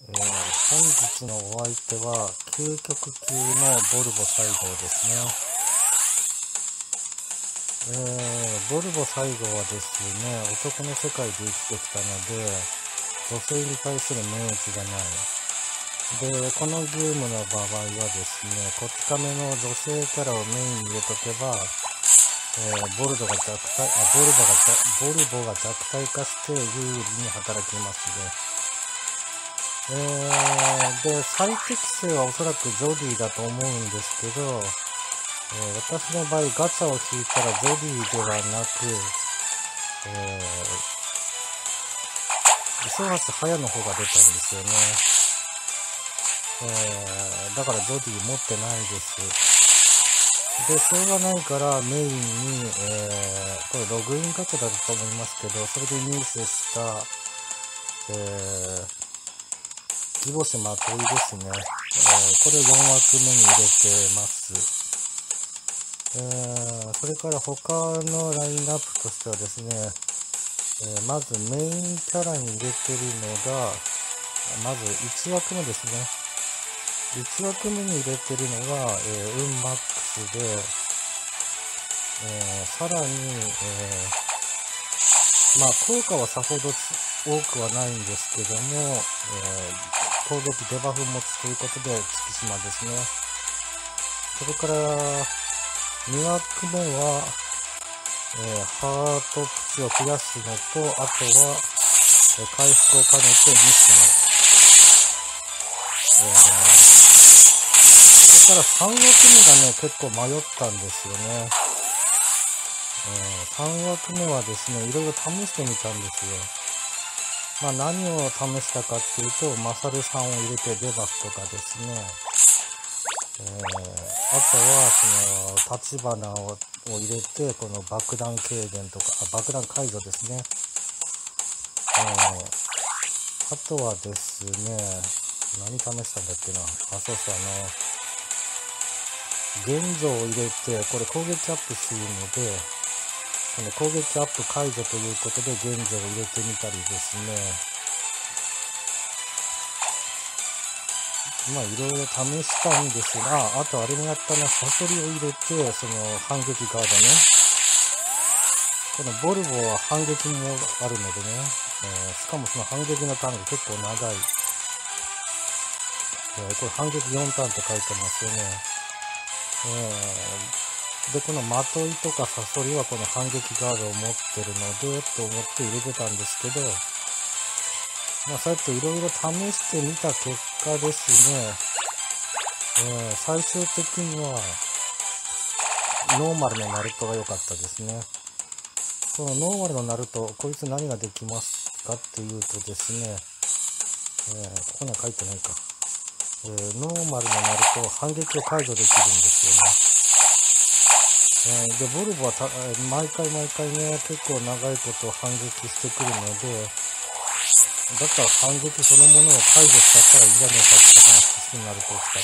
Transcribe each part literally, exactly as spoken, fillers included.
えー、本日のお相手は究極級のボルボ西郷ですね。えー、ボルボ西郷はですね、男の世界で生きてきたので、女性に対する免疫がない。で、このゲームの場合はですね、こち亀の女性キャラをメインに入れとけば、えー、ボルドが弱体、あ、ボルボが、ボルボが弱体化して有利に働きますね。えー、で、最適性はおそらくジョディだと思うんですけど、えー、私の場合ガチャを引いたらジョディではなく、えー、磯橋隼の方が出たんですよね。えー、だからジョディ持ってないです。で、しょうがないからメインに、えー、これログインガチャだと思いますけど、それで入手した、えー、ギボシまといですね。えー、これをよんわくめに入れてます。えー、それから他のラインナップとしてはですね、えー、まずメインキャラに入れてるのが、まずいちわくめですね。いちわくめに入れてるのが、えー、運マックスで、えー、さらに、えー、まあ効果はさほど多くはないんですけども、えー攻撃デバフ持つということで月島ですね。それからにわくめは、えー、ハートプチを増やすのと、あとは、えー、回復を兼ねて西野、えー、それからさんわくめがね結構迷ったんですよね。えー、さんわくめはですねいろいろ試してみたんですよ。まあ何を試したかっていうと、マサルさんを入れてデバフとかですね、えー、あとはその立花を入れてこの爆弾軽減とか、あ、爆弾解除ですね、えー、あとはですね、何試したんだっけな、あ、そうそう、あの現像を入れてこれ攻撃アップするので、この攻撃アップ解除ということで現像を入れてみたりですね、まあいろいろ試したんですが、あとあれもやったな、サソリを入れて、その反撃ガードね。このボルボは反撃もあるのでね、えー、しかもその反撃のターンが結構長い。えー、これ反撃よんターンって書いてますよね。えーで、このまといとかサソリはこの反撃ガードを持ってるので、と思って入れてたんですけど、まあそうやっていろいろ試してみた結果ですね、えー、最終的には、ノーマルのナルトが良かったですね。このノーマルのナルト、こいつ何ができますかっていうとですね、えー、ここには書いてないか。えー、ノーマルのナルト、反撃を解除できるんですよね。えー、で、ボルボはた、えー、毎回毎回ね、結構長いこと反撃してくるので、だったら反撃そのものを解除しちゃったらいいんじゃねえかって話になると使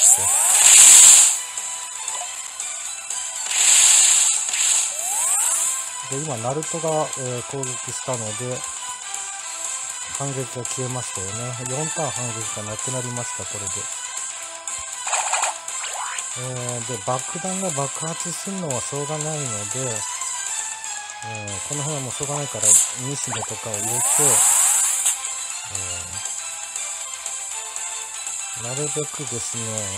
って。で、今、ナルトが、えー、攻撃したので、反撃が消えましたよね。よんターン反撃がなくなりました、これで。えー、で、爆弾が爆発するのはしょうがないので、えー、この辺はもうしょうがないから、西野とかを入れて、えー、なるべくですね、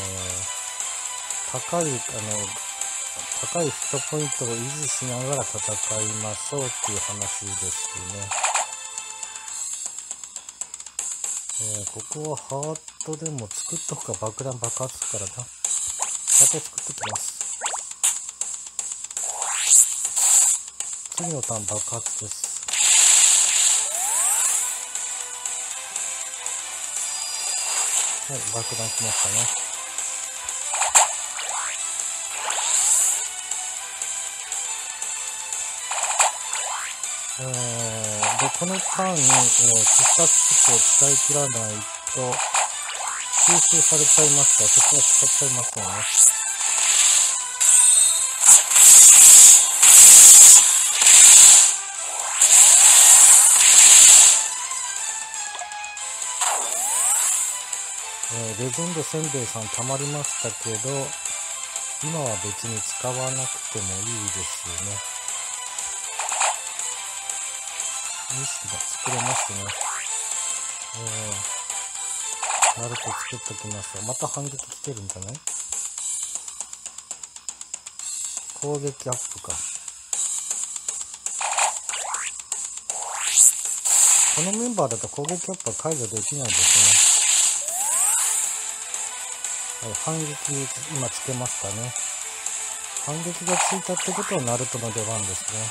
高い、あの、高いヒットポイントを維持しながら戦いましょうっていう話ですね。えー、ここはハートでも作っとくか、爆弾爆発するからな。ハート作っときます。次のターン爆発です。はい、爆弾来ましたね。えー、で、このターンに、えー、必殺式を使い切らないと、吸収されちゃいますから、そこは使っちゃいますよね。 えー、レジェンドせんべいさん溜まりましたけど、今は別に使わなくてもいいですよね。西が作れますね。えー、ナルト作っときましょう。また反撃来てるんじゃない？攻撃アップか。このメンバーだと攻撃アップは解除できないですね。反撃今つけましたね。反撃がついたってことはナルトの出番ですね。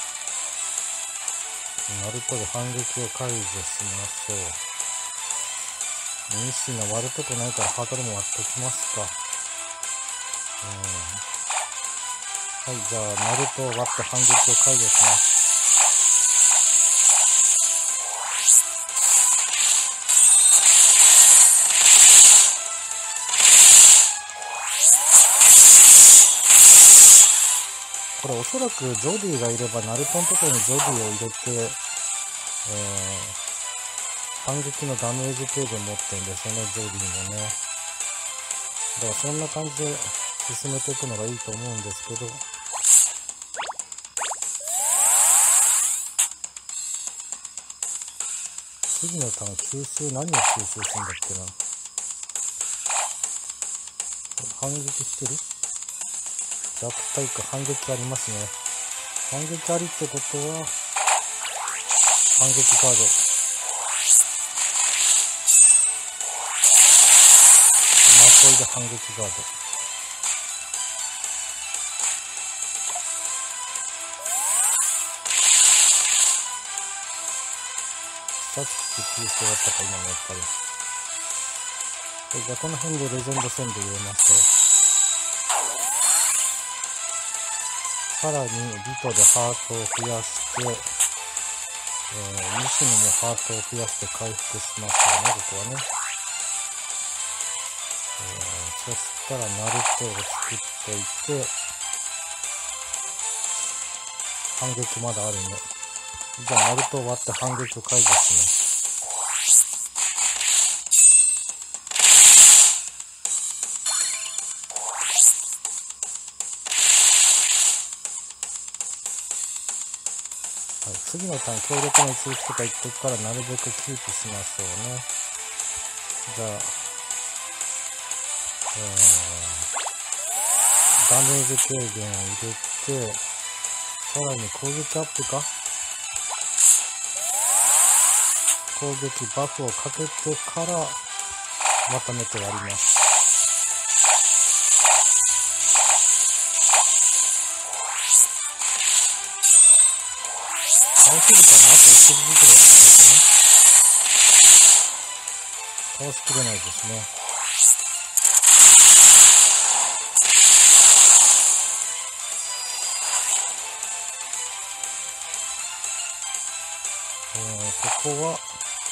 ナルトで反撃を解除しましょう。西の割るとこないからハードルも割っときますか。うん、はい、じゃあナルトを割って反撃を解除します。これおそらくジョディがいればナルトのところにジョディを入れて、えー、反撃のダメージ程度持ってるんですよね、ジョディもね。だからそんな感じで進めていくのがいいと思うんですけど、次のターン吸収、何を吸収するんだっけな。反撃してる？弱体化、反撃ありますね。反撃ありってことは、反撃カード。まといで反撃カード。さっき吸収だったか、今のやっぱり。じゃあこの辺でレジェンドせんべい入れましょう。さらにリトでハートを増やして、えー、西野もハートを増やして回復しますよね、ここはね。えー、そしたらナルトを作っといて、反撃まだあるんで。じゃあナルトを割って反撃を解除します。はい、次のターン強力な一撃とか言ってくからなるべくキープしましょうね。じゃあ、えー、ダメージ軽減を入れて、さらに攻撃アップか、攻撃バフをかけてからまとめて割ります。倒せるかな、あと一撃ぐらいですね。倒しきれないですね。えー、ここは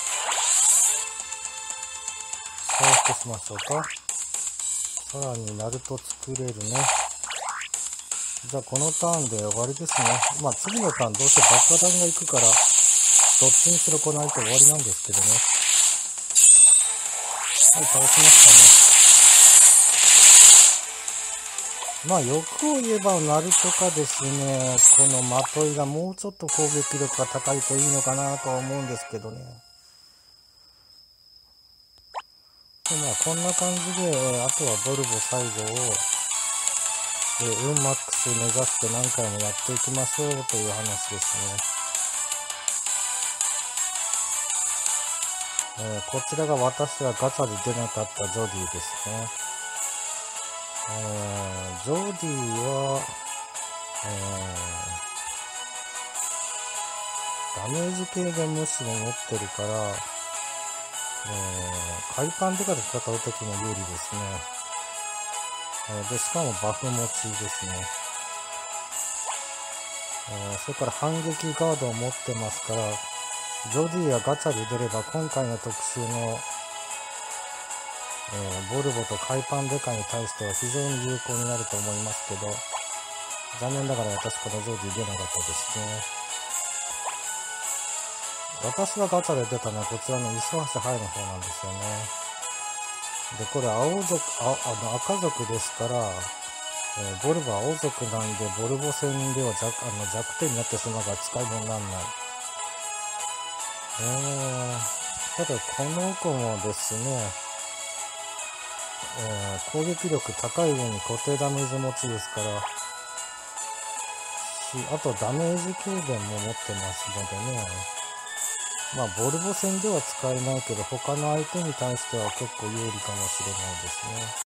回復しましょうか。さらにナルト作れるね。じゃあこのターンで終わりですね。まあ次のターンどうせ爆破弾が行くから、どっちにしろこの相手終わりなんですけどね。はい、倒しましたね。まあ欲を言えばナルトかですね、このまといがもうちょっと攻撃力が高いといいのかなとは思うんですけどね。でまあこんな感じで、あとはボルボ最後を、えー、運マックス目指して何回もやっていきましょうという話ですね。えー、こちらが私はガチャで出なかったジョディですね。えー、ジョディは、えー、ダメージ軽減無視も持ってるから、えー、海パンデカで戦うときも有利ですね。えー、で、しかもバフ持ちですね。えー、それから反撃ガードを持ってますから、ジョディがガチャで出れば今回の特集の、えー、ボルボと海パンデカに対しては非常に有効になると思いますけど、残念ながら私このジョディ出なかったですね。私がガチャで出たのはこちらの磯橋ハイの方なんですよね。 で、これ青族、あ、あの赤族ですから、えーボルボ青族なんで、ボルボ戦では弱あの弱点になってしまうから使い物にならない。えー、ただこの子もですね、えー攻撃力高い上に固定ダメージ持ちですから、しあとダメージ軽減も持ってますのでね、まあボルボ戦では使えないけど、他の相手に対しては結構有利かもしれないですね。